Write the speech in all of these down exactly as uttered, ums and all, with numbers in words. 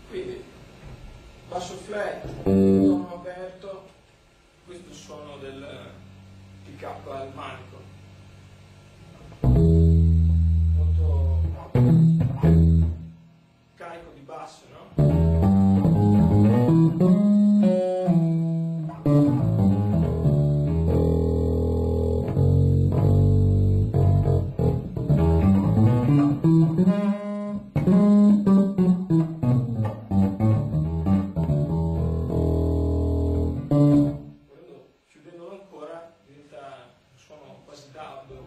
Quindi basso flat, tono aperto, questo è il suono del pick up al manico, molto carico di basso, no? Chiudendolo ancora diventa un suono quasi dub.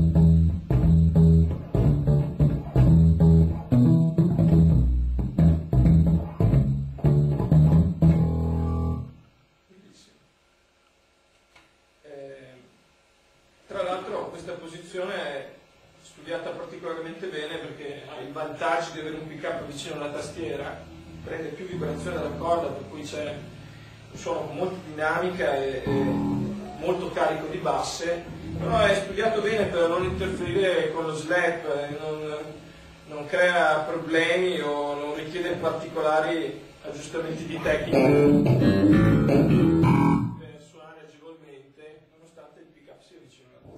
Eh, tra l'altro questa posizione è studiata particolarmente bene perché ha il vantaggio di avere un pick up vicino alla tastiera, prende più vibrazione dalla corda, per cui c'è un suono con molta dinamica e, e molto carico di basse, però è studiato bene per non interferire con lo slap, non, non crea problemi o non richiede particolari aggiustamenti di tecnica per suonare agevolmente, nonostante il pick up sia vicino alla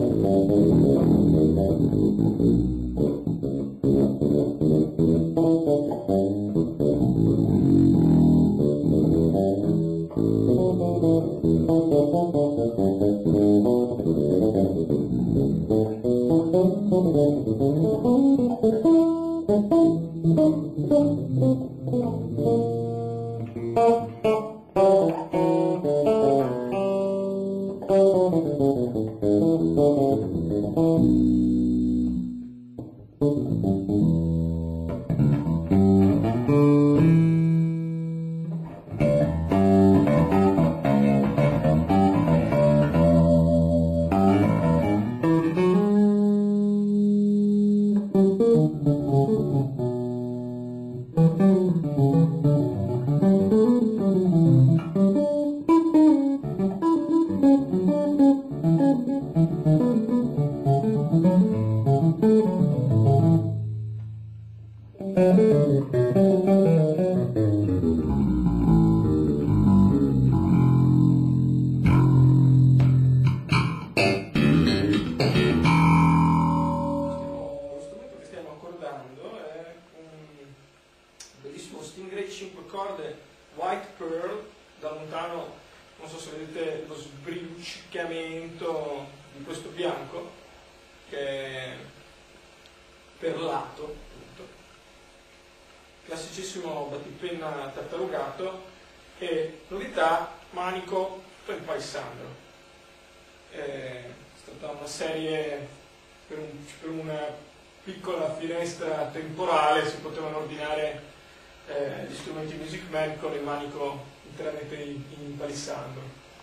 cinque corde White Pearl. Da lontano non so se vedete lo sbrilluccicamento di questo bianco che è perlato, appunto. Classicissimo battipenna tartarugato e novità manico per il palissandro. È stata una serie per, un, per una piccola finestra temporale, si potevano ordinare Eh, gli strumenti Music Man con il manico interamente in, in palissandro,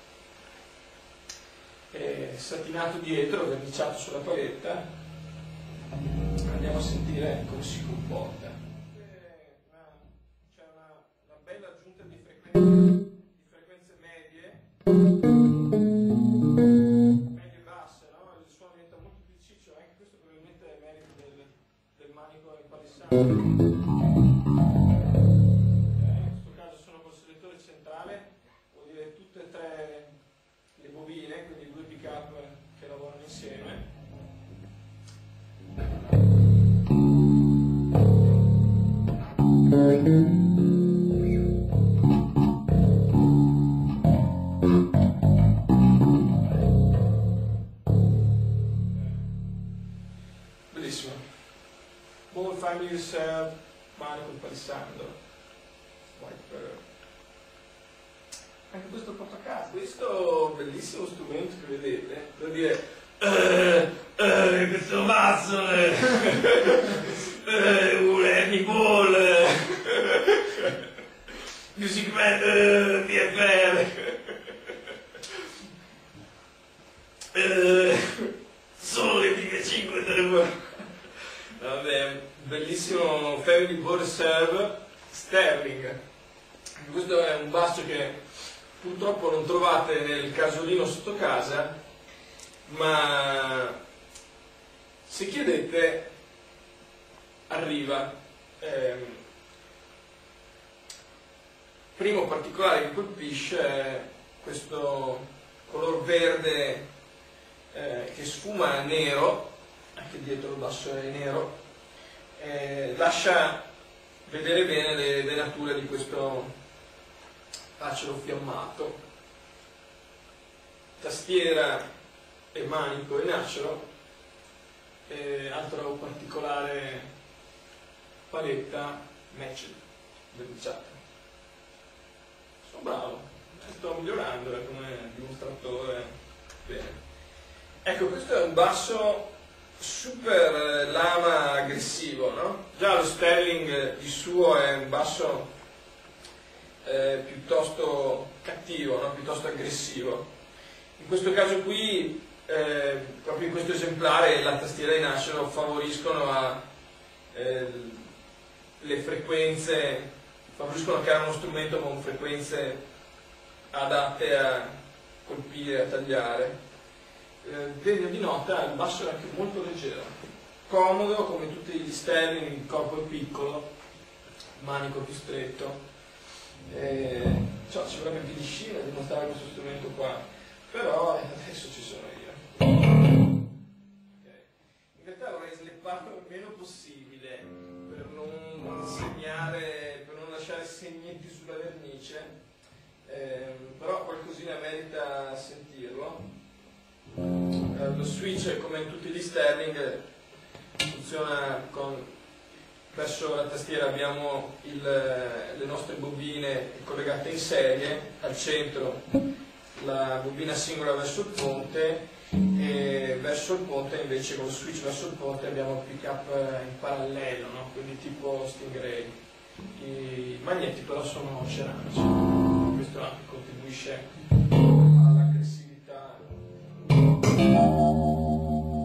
eh, satinato dietro, verniciato sulla paletta. Andiamo a sentire come si comporta. C'è una, una bella aggiunta di frequenze, di frequenze medie medie basse, no? Il suono diventa molto più ciccio, anche questo probabilmente è merito del, del manico in palissandro. Tutte e tre le bobine, quindi due pick up che lavorano insieme. Bellissimo. Ball Find Yourself, manico il palissandro, White Pearl. Anche questo porta a casa, questo bellissimo strumento che vedete, devo dire, eh, eh, questo basso, eh, eh, un Heavy Ball, eh, Music Man, eh, P F R, eh, solo le prime cinque tre. Vabbè, bellissimo Family Ball Reserve Sterling. Questo è un basso che purtroppo non trovate nel casolino sotto casa, ma se chiedete arriva. Eh, primo particolare che colpisce è questo color verde eh, che sfuma a nero, anche dietro il basso è nero, eh, lascia vedere bene le venature di questo acero fiammato. Tastiera e manico in acero, e altro particolare paletta matched, verniciata. Sono bravo, sto migliorando eh, come dimostratore. Bene. Ecco, questo è un basso super lama aggressivo, no? Già lo Sterling di suo è un basso eh, piuttosto cattivo, no? Piuttosto aggressivo. In questo caso qui, eh, proprio in questo esemplare, la tastiera in acero favoriscono a eh, le frequenze, favoriscono a creare uno strumento con frequenze adatte a colpire, a tagliare. Eh, degno di nota, il basso è anche molto leggero, comodo come tutti gli Sterling, il corpo è piccolo, manico più stretto, eh, cioè, ci vorrebbe più di scena a dimostrare questo strumento qua, però adesso ci sono io. Okay. In realtà vorrei slipparlo il meno possibile per non segnare, per non lasciare segnetti sulla vernice, eh, però qualcosina merita sentirlo. Lo switch, come in tutti gli Sterling, funziona con, verso la tastiera abbiamo il, le nostre bobine collegate in serie, al centro la bobina singola verso il ponte, e verso il ponte invece, con lo switch verso il ponte, abbiamo il pick up in parallelo, no? Quindi tipo Stingray. I magneti però sono ceramici, questo anche contribuisce all'aggressività dello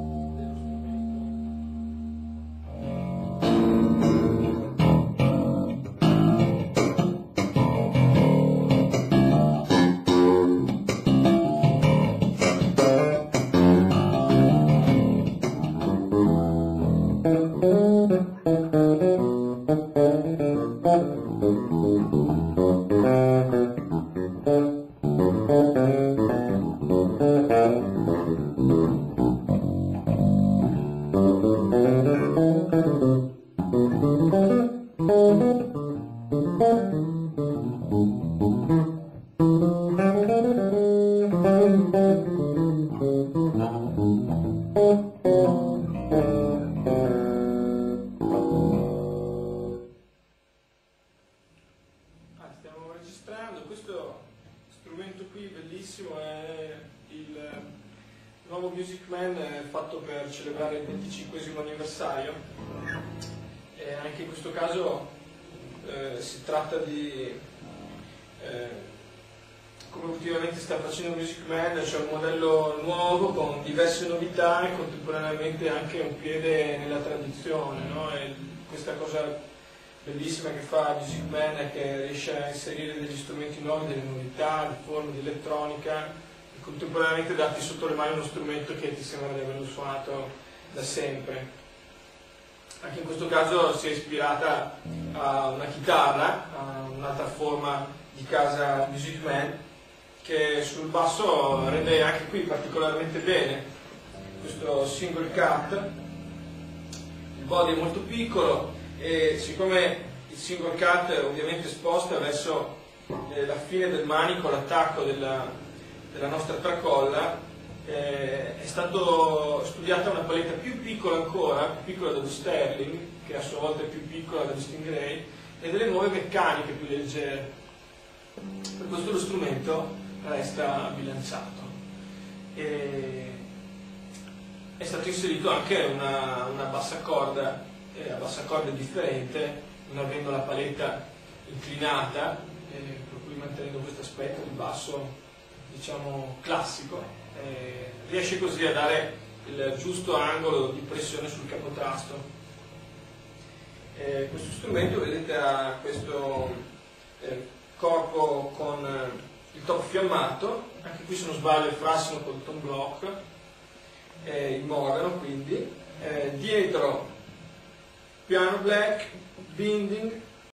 anche un piede nella tradizione, no? E questa cosa bellissima che fa Music Man è che riesce a inserire degli strumenti nuovi, delle novità, di forme, di elettronica, e contemporaneamente darti sotto le mani uno strumento che ti sembra di averlo suonato da sempre. Anche in questo caso si è ispirata a una chitarra, a un'altra forma di casa Music Man, che sul basso rende anche qui particolarmente bene. Questo single cut, il body è molto piccolo e siccome il single cut ovviamente sposta verso eh, la fine del manico, l'attacco della, della nostra tracolla, eh, è stato studiata una paletta più piccola ancora, più piccola dello Sterling, che a sua volta è più piccola dello Stingray, e delle nuove meccaniche più leggere. Per questo lo strumento resta bilanciato. E è stato inserito anche una, una bassa corda, eh, a bassa corda differente, non avendo la paletta inclinata, eh, per cui mantenendo questo aspetto di basso, diciamo, classico, eh, riesce così a dare il giusto angolo di pressione sul capotasto. Eh, questo strumento, vedete, ha questo eh, corpo con il top fiammato, anche qui se non sbaglio è frassino col tom block, eh, il Morgano quindi, eh, dietro piano black, binding,